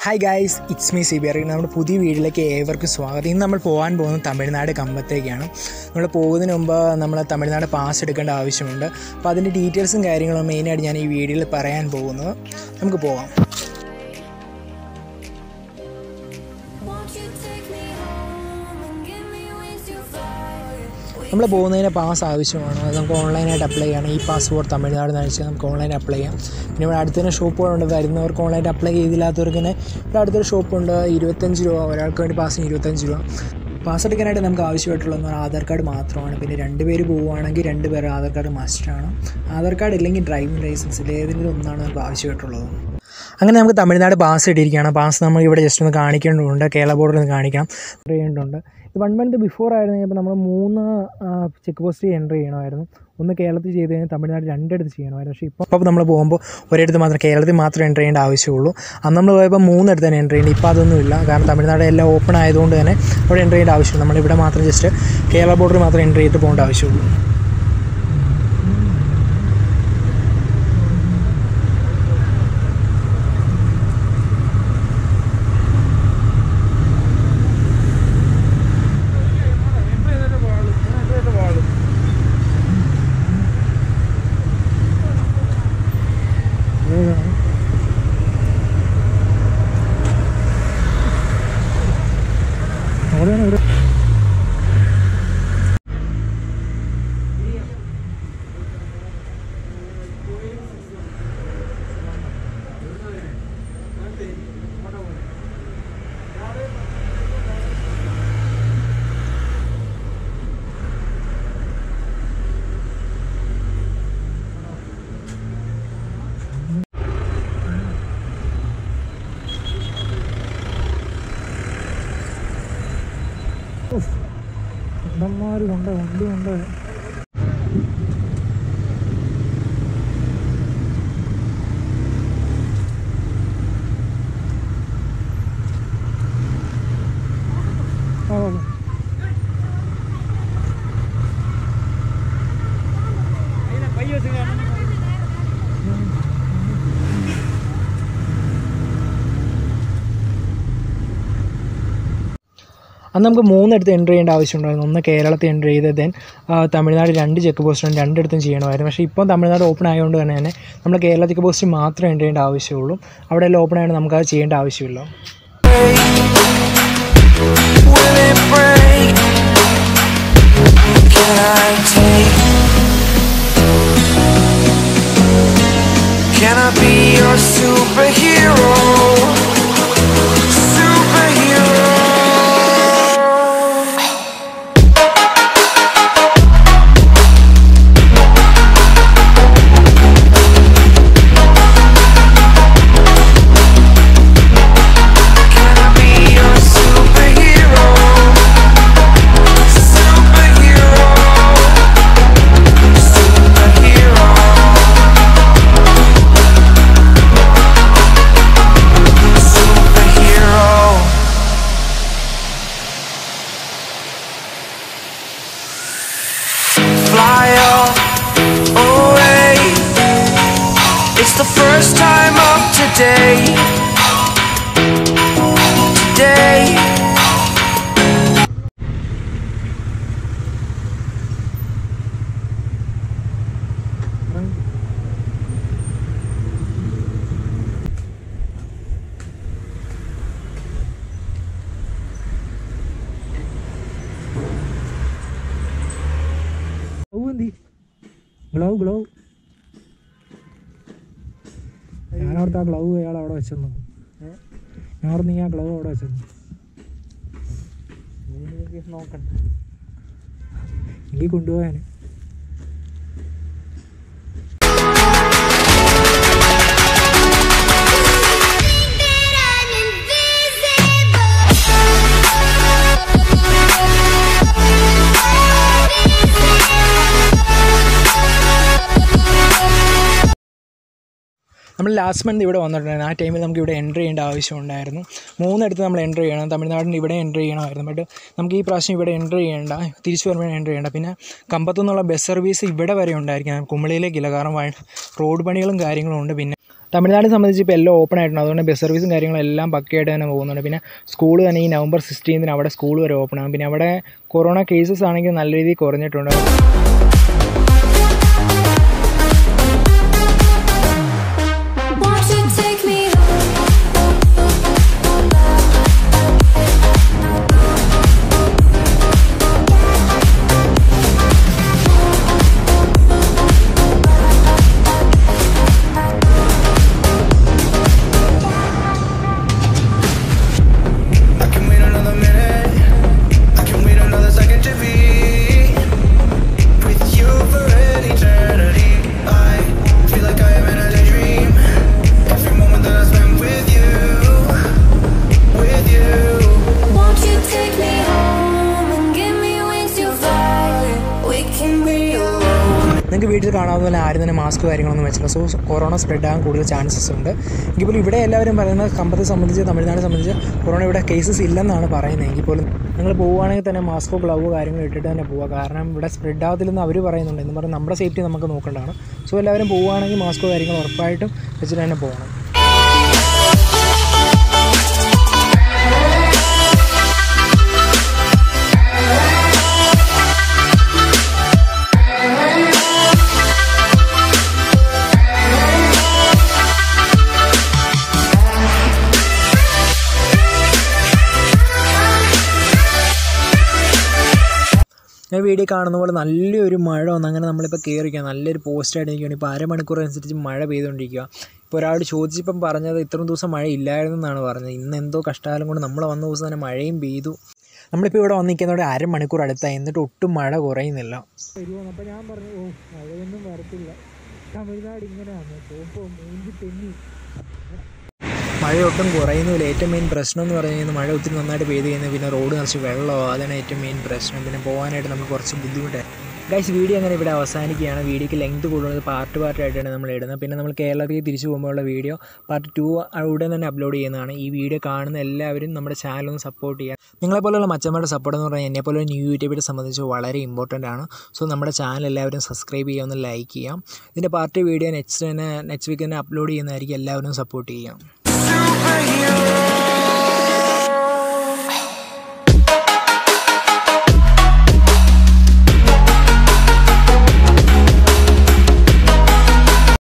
Hi guys, it's me സിബിയർ. നമ്മുടെ പുതിയ വീഡിയോയിലേക്ക് ഏവർക്കും സ്വാഗതം. ഇന്ന് നമ്മൾ പോകാൻ പോകുന്നത് തമിഴ്നാട് കമ്പത്തേക്കാണ്. നമ്മൾ പോകുന്നതിന് മുമ്പ് നമ്മൾ തമിഴ്നാട് പാസ് എടുക്കേണ്ട ആവശ്യമുണ്ട്. അപ്പോൾ അതിൻ്റെ ഡീറ്റെയിൽസും കാര്യങ്ങളും മെയിനായിട്ട് ഞാൻ ഈ വീഡിയോയിൽ പറയാൻ പോകുന്നത്. നമുക്ക് പോകാം. നമ്മൾ പോകുന്നതിന് പാസ് ആവശ്യമാണ്. അത് നമുക്ക് ഓൺലൈനായിട്ട് അപ്ലൈ ചെയ്യണം. ഈ പാസ്പോർട്ട് തമിഴ്നാട് എന്ന് വെച്ചാൽ നമുക്ക് ഓൺലൈൻ അപ്ലൈ ചെയ്യാം. പിന്നെ ഇവിടെ അടുത്ത് തന്നെ ഷോപ്പുകളുണ്ട്. വരുന്നവർക്ക് ഓൺലൈനായിട്ട് അപ്ലൈ ചെയ്തില്ലാത്തവർക്ക് തന്നെ ഇവിടെ അടുത്തൊരു ഷോപ്പുണ്ട്. 25 രൂപ ഒരാൾക്ക് വേണ്ടി പാസിന് 25 രൂപ. പാസ് എടുക്കാനായിട്ട് നമുക്ക് ആവശ്യമായിട്ടുള്ളതെന്ന് പറഞ്ഞാൽ ആധാർ കാർഡ് മാത്രമാണ്. പിന്നെ 2 പേര് പോവുകയാണെങ്കിൽ 2 പേർ ആധാർ കാർഡ് മസ്റ്റാണ്. ആധാർ കാർഡ് ഇല്ലെങ്കിൽ ഡ്രൈവിംഗ് ലൈസൻസിൽ ഏതെങ്കിലും ഒന്നാണ് നമുക്ക് ആവശ്യമായിട്ടുള്ളത്. അങ്ങനെ നമുക്ക് തമിഴ്നാട് പാസ് ഇട്ടിരിക്കുകയാണ്. പാസ് നമ്മൾ ഇവിടെ ജസ്റ്റ് ഒന്ന് കാണിക്കേണ്ടതുണ്ട്. കേരള ബോർഡറിൽ നിന്ന് കാണിക്കണം, ചെയ്യേണ്ടതുണ്ട്. ഇത് 1 മന്ത് ബിഫോർ ആയിരുന്നു. അപ്പോൾ നമ്മൾ 3 ചെക്ക് പോസ്റ്റ് എൻ്റർ ചെയ്യണമായിരുന്നു. ഒന്ന് കേരളത്തിൽ ചെയ്ത് കഴിഞ്ഞാൽ തമിഴ്നാട് 2 ഇടത്ത് ചെയ്യണമായിരുന്നു. പക്ഷേ ഇപ്പോൾ നമ്മൾ പോകുമ്പോൾ ഒരിടത്ത് മാത്രം, കേരളത്തിൽ മാത്രം എൻ്റർ ചെയ്യേണ്ട ആവശ്യമുള്ളൂ. അന്ന് നമ്മൾ പോയപ്പോൾ 3 ഇടത്ത് തന്നെ എൻ്റർ ചെയ്യേണ്ടി. ഇപ്പോൾ അതൊന്നുമില്ല. കാരണം തമിഴ്നാട് എല്ലാം ഓപ്പൺ ആയതുകൊണ്ട് തന്നെ അവിടെ എൻ്റർ ചെയ്യേണ്ട ആവശ്യമില്ല. നമ്മളിവിടെ മാത്രം ജസ്റ്റ് കേരള ബോർഡറിൽ മാത്രം എൻ്റർ ചെയ്തിട്ട് പോകേണ്ട ആവശ്യമുള്ളൂ. ണ്ട് വണ്ടിയുണ്ട്. അന്ന് നമുക്ക് 3 ഇടത്ത് എൻ്റർ ചെയ്യേണ്ട ആവശ്യമുണ്ടായിരുന്നു. ഒന്ന് കേരളത്തിൽ എൻ്റർ ചെയ്ത് ദെൻ തമിഴ്നാട് 2 ചെക്ക് പോസ്റ്റുണ്ട്, 2 ഇടത്തും ചെയ്യണമായിരുന്നു. പക്ഷേ ഇപ്പം തമിഴ്നാട് ഓപ്പൺ ആയതുകൊണ്ട് തന്നെ നമ്മൾ കേരള ചെക്ക് പോസ്റ്റ് മാത്രം എൻ്റർ ചെയ്യേണ്ട ആവശ്യമുള്ളൂ. അവിടെ എല്ലാം ഓപ്പൺ ആയതുകൊണ്ട് നമുക്കത് ചെയ്യേണ്ട ആവശ്യമില്ല. Can I be your superhero? Fly off away. It's the first time of today. Today. Glove ഞാനവിടുത്തെ ആ ഗ്ലൗ അയാൾ അവിടെ വെച്ചെന്നു. ഞാൻ നീ ആ ഗ്ലൗ അവിടെ വെച്ചെന്നു. നോക്കണ്ട, എനിക്ക് കൊണ്ടുപോകാൻ. നമ്മൾ ലാസ്റ്റ് മന്ത് ഇവിടെ വന്നിട്ടുണ്ടായിരുന്നു. ആ ടൈമിൽ നമുക്ക് ഇവിടെ എൻ്റർ ചെയ്യേണ്ട ആവശ്യമുണ്ടായിരുന്നു. 3 ഇടത്ത് നമ്മൾ എൻ്റർ ചെയ്യണം. തമിഴ്നാടിന് ഇവിടെ എൻ്റർ ചെയ്യണമായിരുന്നു. ബട്ട് നമുക്ക് ഈ പ്രാവശ്യം ഇവിടെ എൻ്റർ ചെയ്യേണ്ട, തിരിച്ചു വരുമ്പോൾ എൻ്റർ ചെയ്യേണ്ട. പിന്നെ കമ്പത്തു നിന്നുള്ള ബസ് സർവീസ് ഇവിടെ വരെ ഉണ്ടായിരിക്കും, കുമളിയിലേക്കില്ല. കാരണം റോഡ് പണികളും കാര്യങ്ങളും ഉണ്ട്. പിന്നെ തമിഴ്നാടിനെ സംബന്ധിച്ച് ഇപ്പോൾ എല്ലാം ഓപ്പൺ ആയിട്ടുണ്ട്. അതുകൊണ്ട് ബസ് സർവീസും കാര്യങ്ങളെല്ലാം പക്കയായിട്ട് തന്നെ പോകുന്നുണ്ട്. പിന്നെ സ്കൂൾ തന്നെ ഈ നവംബർ 16 അവിടെ സ്കൂൾ വരെ ഓപ്പൺ ആകും. പിന്നെ അവിടെ കൊറോണ കേസസ് ആണെങ്കിൽ നല്ല രീതിയിൽ കുറഞ്ഞിട്ടുണ്ട്. നിങ്ങൾക്ക് വീട്ടിൽ കാണാവുന്ന പോലെ ആരും തന്നെ മാസ്ക് കാര്യങ്ങളൊന്നും വെച്ചില്ല. സോ കൊറോണ സ്പ്രെഡ് ആകാൻ കൂടുതൽ ചാൻസസ് ഉണ്ട്. എങ്കിൽ പോലും ഇവിടെ എല്ലാവരും പറയുന്നത് കമ്പത്തെ സംബന്ധിച്ച് തമിഴ്നാടിനെ സംബന്ധിച്ച് കൊറോണ ഇവിടെ കേസസ് ഇല്ലെന്നാണ് പറയുന്നത്. എങ്കിൽ പോലും നിങ്ങൾ പോവുകയാണെങ്കിൽ തന്നെ മാസ്കോ ഗ്ലൗവോ കാര്യങ്ങൾ ഇട്ടിട്ട് തന്നെ പോവുക. കാരണം ഇവിടെ സ്പ്രെഡ് ആകത്തില്ലെന്ന് അവർ പറയുന്നുണ്ട്. എന്ന് പറഞ്ഞാൽ നമ്മുടെ സേഫ്റ്റി നമുക്ക് നോക്കേണ്ടതാണ്. സോ എല്ലാവരും പോവുകയാണെങ്കിൽ മാസ്കോ കാര്യങ്ങൾ ഉറപ്പായിട്ടും വെച്ചിട്ട് തന്നെ പോകണം. ഞാൻ വീഡിയോ കാണുന്ന പോലെ നല്ലൊരു മഴ വന്ന് അങ്ങനെ നമ്മളിപ്പോൾ കയറിക്കുക നല്ലൊരു പോസ്റ്റായിട്ട് നിൽക്കുകയാണ്. ഇപ്പോൾ അരമണിക്കൂർ അനുസരിച്ച് മഴ പെയ്തുകൊണ്ടിരിക്കുക. ഇപ്പോൾ ഒരാൾ ചോദിച്ചപ്പം പറഞ്ഞത് ഇത്രയും ദിവസം മഴ ഇല്ലായിരുന്നെന്നാണ് പറഞ്ഞത്. ഇന്ന് എന്തോ കഷ്ടകാലം കൊണ്ട് നമ്മൾ വന്ന ദിവസം തന്നെ മഴയും പെയ്തു. നമ്മളിപ്പോൾ ഇവിടെ വന്ന് നിൽക്കുന്നതോടെ അരമണിക്കൂർ അടുത്തായി, എന്നിട്ട് ഒട്ടും മഴ കുറയുന്നില്ല. അപ്പോൾ ഞാൻ പറഞ്ഞു മഴയൊന്നും വരത്തില്ല, തമിഴ്നാട് ഇങ്ങനെയാണ് മഴ ഒട്ടും കുറയുന്നില്ല. ഏറ്റവും മെയിൻ പ്രശ്നം എന്ന് പറഞ്ഞു കഴിഞ്ഞാൽ മഴ ഒത്തിരി നന്നായിട്ട് പെയ്ത് കഴിഞ്ഞാൽ പിന്നെ റോഡ് നിറച്ച് വെള്ളമോ, അതാണ് ഏറ്റവും മെയിൻ പ്രശ്നം. പിന്നെ പോകാനായിട്ട് നമുക്ക് കുറച്ച് ബുദ്ധിമുട്ടായി. ഗൈസ്, വീഡിയോ അങ്ങനെ ഇവിടെ അവസാനിക്കുകയാണ്. വീഡിയോക്ക് ലെങ്ത് കൂടുന്നത് പാർട്ടായിട്ടാണ് നമ്മൾ ഇടുന്നത്. പിന്നെ നമ്മൾ കേരളത്തിൽ തിരിച്ചു പോകുമ്പോഴുള്ള വീഡിയോ പാർട്ട് 2 ഉടൻ തന്നെ അപ്ലോഡ് ചെയ്യുന്നതാണ്. ഈ വീഡിയോ കാണുന്ന എല്ലാവരും നമ്മുടെ ചാനലൊന്ന് സപ്പോർട്ട് ചെയ്യുക. നിങ്ങളെപ്പോലുള്ള മച്ചന്മാരുടെ സപ്പോർട്ട് എന്ന് പറഞ്ഞാൽ എന്നെപ്പോലെ ന്യൂ യൂട്യൂബിനെ സംബന്ധിച്ച് വളരെ ഇമ്പോർട്ടൻ്റ് ആണ്. സോ നമ്മുടെ ചാനൽ എല്ലാവരും സബ്സ്ക്രൈബ് ചെയ്യുക, ഒന്ന് ലൈക്ക് ചെയ്യാം. ഇതിൻ്റെ പാർട്ട് വീഡിയോ നെക്സ്റ്റ് വീക്ക് തന്നെ അപ്ലോഡ് ചെയ്യുന്നതായിരിക്കും. എല്ലാവരും സപ്പോർട്ട് ചെയ്യാം.